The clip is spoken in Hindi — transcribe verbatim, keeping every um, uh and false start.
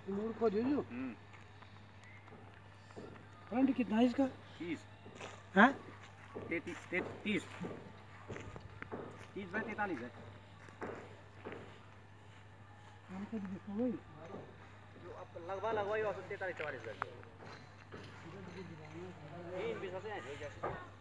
मूड को जो जो हम्म फ्रंट कितना है इसका? तीस हैं? तैतीस तीस तीस बाय तैतालीस है। जो अब लगवा लगवाई औसत तैतालीस चवालीस तीन बीस से